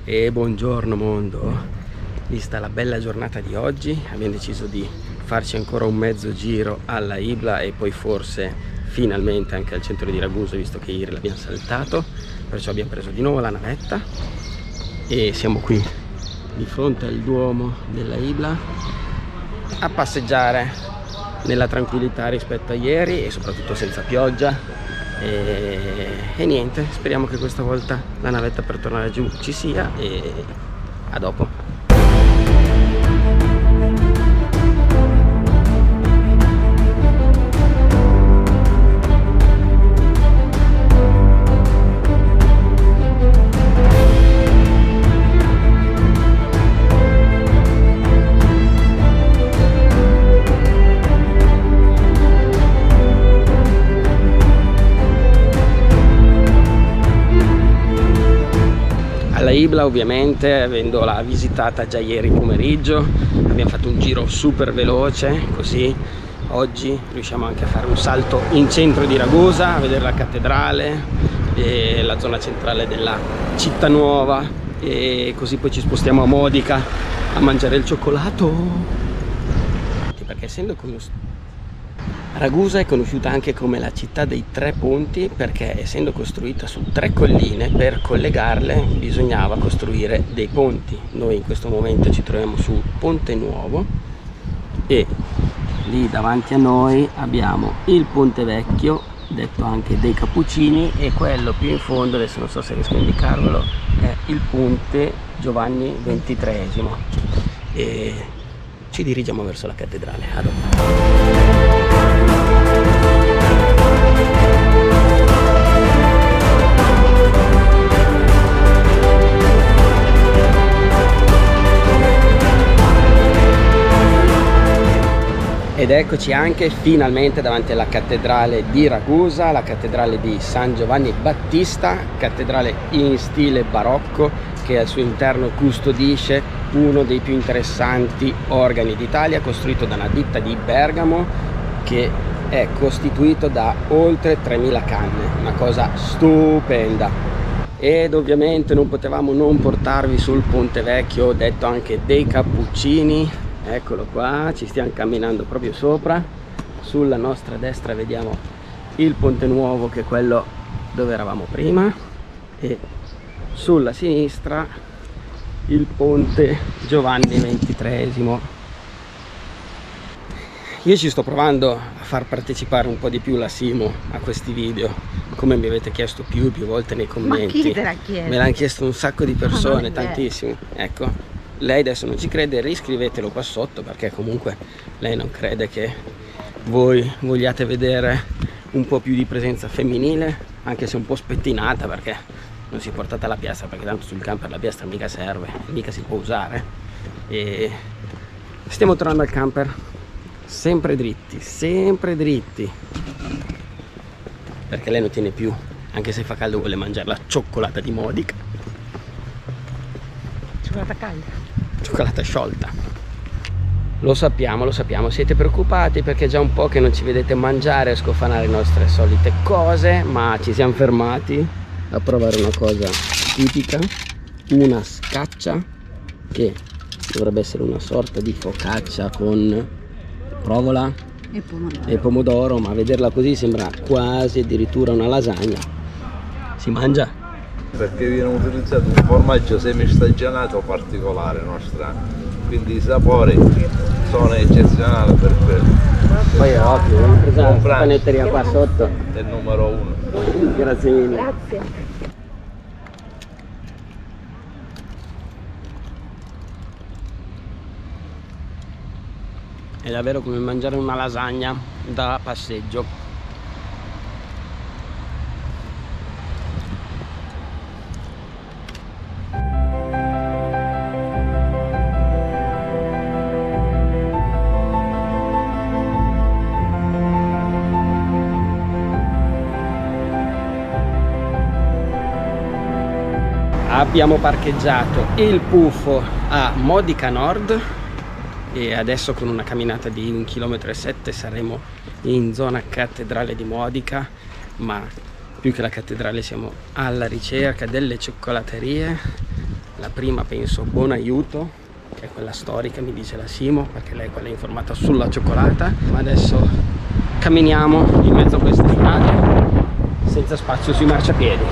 E buongiorno mondo, vista la bella giornata di oggi abbiamo deciso di farci ancora un mezzo giro alla Ibla e poi forse finalmente anche al centro di Ragusa, visto che ieri l'abbiamo saltato. Perciò abbiamo preso di nuovo la navetta e siamo qui di fronte al Duomo della Ibla a passeggiare nella tranquillità rispetto a ieri e soprattutto senza pioggia. E niente, speriamo che questa volta la navetta per tornare giù ci sia e a dopo. La Ibla, ovviamente, avendola visitata già ieri pomeriggio, abbiamo fatto un giro super veloce, così oggi riusciamo anche a fare un salto in centro di Ragusa, a vedere la cattedrale e la zona centrale della città nuova, e così poi ci spostiamo a Modica a mangiare il cioccolato, perché essendo Ragusa è conosciuta anche come la città dei tre ponti, perché essendo costruita su tre colline, per collegarle bisognava costruire dei ponti. Noi in questo momento ci troviamo su Ponte Nuovo e lì davanti a noi abbiamo il Ponte Vecchio, detto anche dei Cappuccini, e quello più in fondo, adesso non so se riesco a indicarvelo, è il Ponte Giovanni XXIII e ci dirigiamo verso la cattedrale. A dopo. Ed eccoci anche finalmente davanti alla cattedrale di Ragusa, la cattedrale di San Giovanni Battista, cattedrale in stile barocco che al suo interno custodisce uno dei più interessanti organi d'Italia, costruito da una ditta di Bergamo che è costituito da oltre 3000 canne, una cosa stupenda. Ed ovviamente non potevamo non portarvi sul Ponte Vecchio, detto anche dei Cappuccini. Eccolo qua, ci stiamo camminando proprio sopra. Sulla nostra destra vediamo il Ponte Nuovo, che è quello dove eravamo prima, e sulla sinistra il Ponte Giovanni XXIII. Io ci sto provando a far partecipare un po' di più la Simo a questi video, come mi avete chiesto più e più volte nei commenti. Ma chi te l'ha chiesto? Me l'hanno chiesto un sacco di persone, tantissimi. Ecco, lei adesso non ci crede, riscrivetelo qua sotto, perché comunque lei non crede che voi vogliate vedere un po' più di presenza femminile, anche se un po' spettinata, perché non si è portata la piastra, perché tanto sul camper la piastra mica serve, mica si può usare. E stiamo tornando al camper sempre dritti, perché lei non tiene più, anche se fa caldo vuole mangiare la cioccolata di Modica. Cioccolata calda, cioccolata sciolta. Lo sappiamo, siete preoccupati perché già un po' che non ci vedete mangiare e scofanare le nostre solite cose, ma ci siamo fermati a provare una cosa tipica, una scaccia che dovrebbe essere una sorta di focaccia con provola e pomodoro, ma a vederla così sembra quasi addirittura una lasagna. Si mangia? Perché viene utilizzato un formaggio semistagionato particolare nostrano, quindi i sapori sono eccezionali per quello. Poi è ovvio, abbiamo preso la panetteria qua sotto. È il numero 1. Grazie mille. grazie. È davvero come mangiare una lasagna da passeggio. Abbiamo parcheggiato il puffo a Modica Nord e adesso con una camminata di 1,7 km saremo in zona cattedrale di Modica, ma più che la cattedrale siamo alla ricerca delle cioccolaterie La prima penso Buon Aiuto, che è quella storica, mi dice la Simo, perché lei è quella informata sulla cioccolata. Ma adesso camminiamo in mezzo a queste strade senza spazio sui marciapiedi.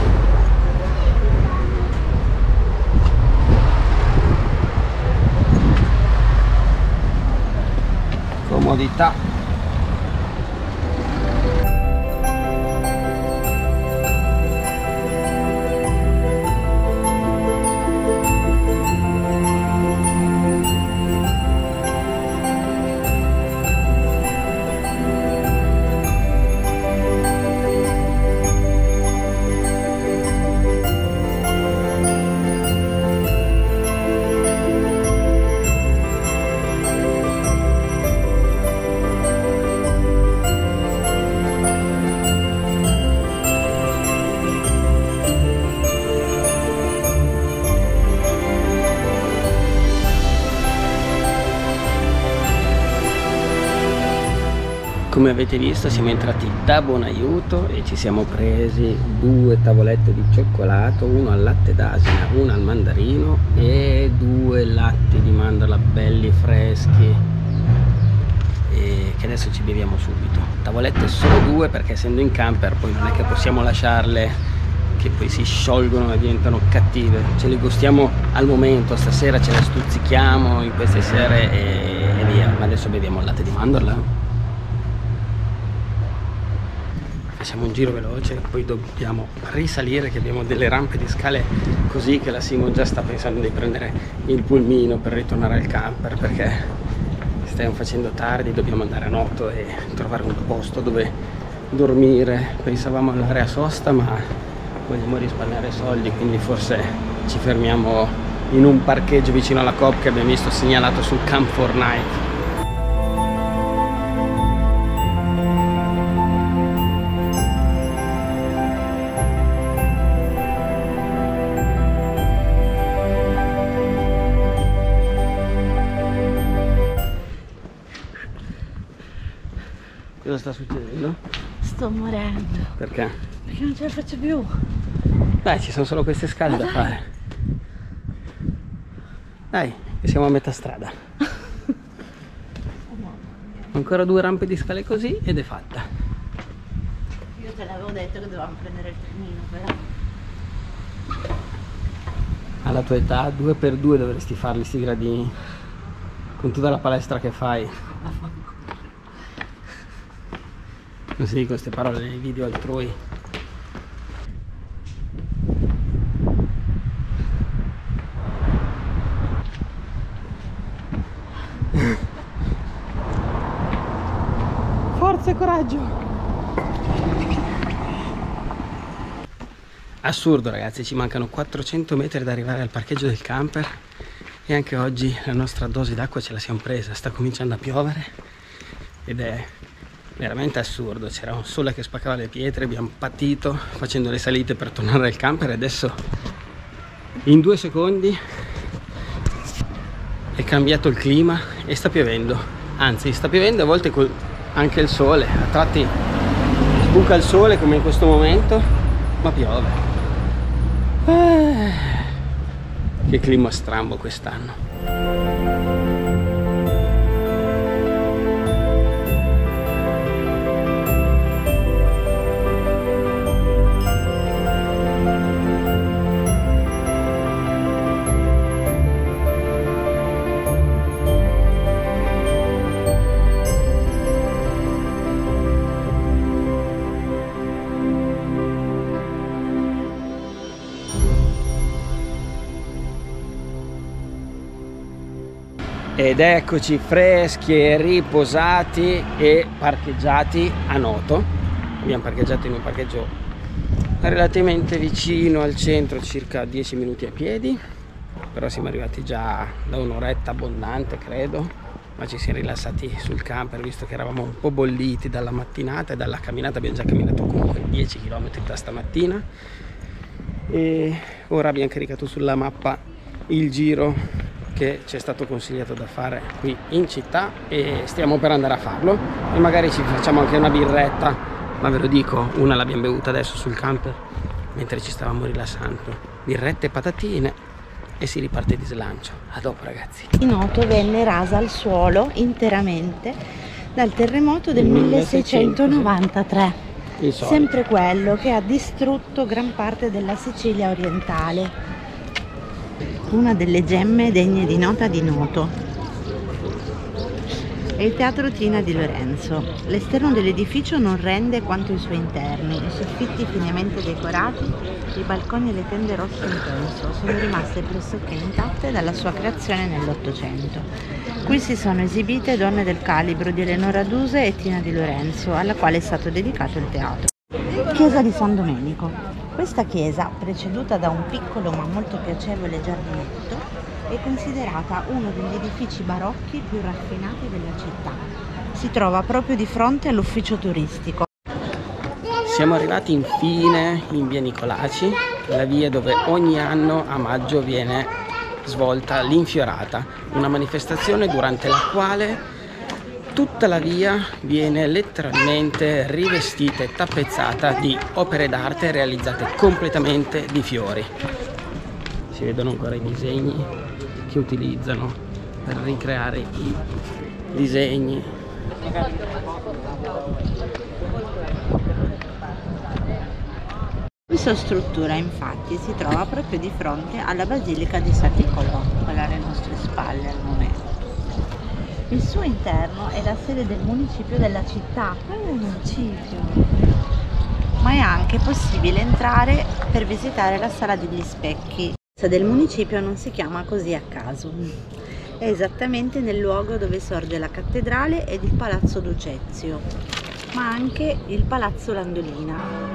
Comodità. Come avete visto siamo entrati da Buon Aiuto e ci siamo presi 2 tavolette di cioccolato, uno al latte d'asina, uno al mandarino e 2 latti di mandorla belli freschi, e che adesso ci beviamo subito. Tavolette solo 2 perché essendo in camper poi non è che possiamo lasciarle che poi si sciolgono e diventano cattive. Ce le gustiamo al momento, stasera ce le stuzzichiamo in queste sere e via. Ma adesso beviamo il latte di mandorla. Facciamo un giro veloce, poi dobbiamo risalire, che abbiamo delle rampe di scale così che la Simo già sta pensando di prendere il pulmino per ritornare al camper, perché stiamo facendo tardi, dobbiamo andare a Noto e trovare un posto dove dormire. Pensavamo all'area sosta, ma vogliamo risparmiare soldi, quindi forse ci fermiamo in un parcheggio vicino alla Coop che abbiamo visto segnalato sul Camp 4 Night. Cosa sta succedendo? Sto morendo. Perché? Perché non ce la faccio più. Dai, ci sono solo queste scale da fare. Dai, che siamo a metà strada. Ancora 2 rampe di scale così ed è fatta. Io te l'avevo detto che dovevamo prendere il trenino, però. Alla tua età 2x2 dovresti farli sti gradini. Con tutta la palestra che fai. Non si dicono queste parole nei video altrui. Forza e coraggio! Assurdo ragazzi, ci mancano 400 metri da arrivare al parcheggio del camper e anche oggi la nostra dose d'acqua ce la siamo presa. Sta cominciando a piovere ed è veramente assurdo. C'era un sole che spaccava le pietre, abbiamo patito facendo le salite per tornare al camper e adesso in 2 secondi è cambiato il clima e sta piovendo. Anzi, sta piovendo a volte anche il sole, a tratti sbuca il sole come in questo momento, ma piove. Che clima strambo quest'anno. Ed eccoci freschi e riposati e parcheggiati a Noto. Abbiamo parcheggiato in un parcheggio relativamente vicino al centro, circa 10 minuti a piedi, però siamo arrivati già da un'oretta abbondante credo, ma ci siamo rilassati sul camper visto che eravamo un po' bolliti dalla mattinata e dalla camminata. Abbiamo già camminato comunque 10 km da stamattina e ora abbiamo caricato sulla mappa il giro che ci è stato consigliato da fare qui in città e stiamo per andare a farlo e magari ci facciamo anche una birretta, ma ve lo dico, una l'abbiamo bevuta adesso sul camper mentre ci stavamo rilassando. Birrette e patatine e si riparte di slancio. A dopo ragazzi. Di Noto venne rasa al suolo interamente dal terremoto del 1693, sempre quello che ha distrutto gran parte della Sicilia orientale, una delle gemme degne di nota di Noto. È il Teatro Tina di Lorenzo. L'esterno dell'edificio non rende quanto i suoi interni, i soffitti finemente decorati, i balconi e le tende rosso intenso sono rimaste pressoché intatte dalla sua creazione nell'Ottocento. Qui si sono esibite donne del calibro di Eleonora Duse e Tina di Lorenzo, alla quale è stato dedicato il teatro. Chiesa di San Domenico. Questa chiesa, preceduta da un piccolo ma molto piacevole giardinetto, è considerata uno degli edifici barocchi più raffinati della città. Si trova proprio di fronte all'ufficio turistico. Siamo arrivati infine in via Nicolaci, la via dove ogni anno a maggio viene svolta l'Infiorata, una manifestazione durante la quale tutta la via viene letteralmente rivestita e tappezzata di opere d'arte realizzate completamente di fiori. Si vedono ancora i disegni che utilizzano per ricreare i disegni. Questa struttura infatti si trova proprio di fronte alla Basilica di San Niccolò, quella alle nostre spalle al momento. Il suo interno è la sede del municipio della città, ma è anche possibile entrare per visitare la Sala degli Specchi. La del municipio non si chiama così a caso, è esattamente nel luogo dove sorge la cattedrale ed il Palazzo Ducezio, ma anche il Palazzo Landolina.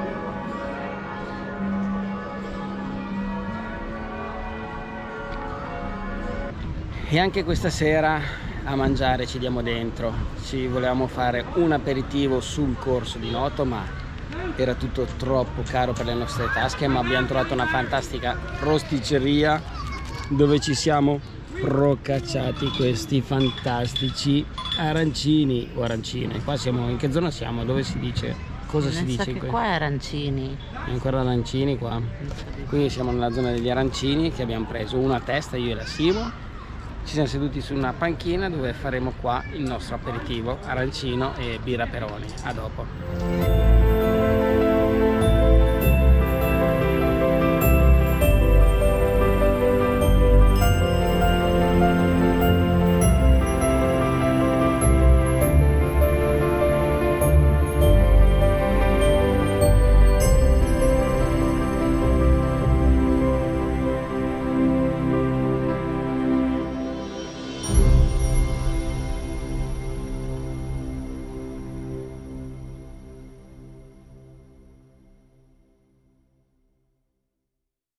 E anche questa sera a mangiare ci diamo dentro. Ci volevamo fare un aperitivo sul corso di Noto, ma era tutto troppo caro per le nostre tasche, ma abbiamo trovato una fantastica rosticceria dove ci siamo procacciati questi fantastici arancini o arancine. Qua siamo, in che zona siamo? Dove si dice? Cosa si dice? Che qua è arancini. È ancora arancini qua. Quindi siamo nella zona degli arancini, che abbiamo preso una a testa, io e la Simo. Ci siamo seduti su una panchina dove faremo qua il nostro aperitivo arancino e birra Peroni. A dopo.